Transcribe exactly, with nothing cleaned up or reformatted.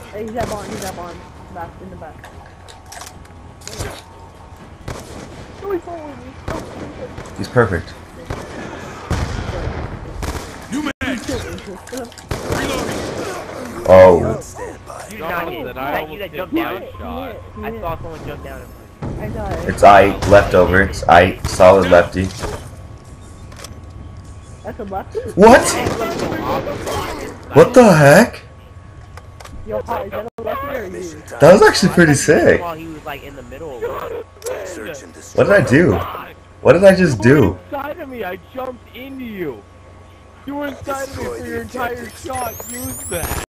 Hey, he's up on, he's up on. Back, in the back. Oh, he's following me. Oh, He's perfect. New man. Oh. You did not hit. I You that almost jumped hit down. my shot. I saw someone jump down. I died. It's I leftover. It's I solid lefty. That's a lefty? What? What the heck? Yo, hi, is that a lefty or you? That was actually pretty sick. While he was like in the middle. What did I do? What did I just You were do? inside of me. I jumped into you. You were inside of me for your entire shot. Use that.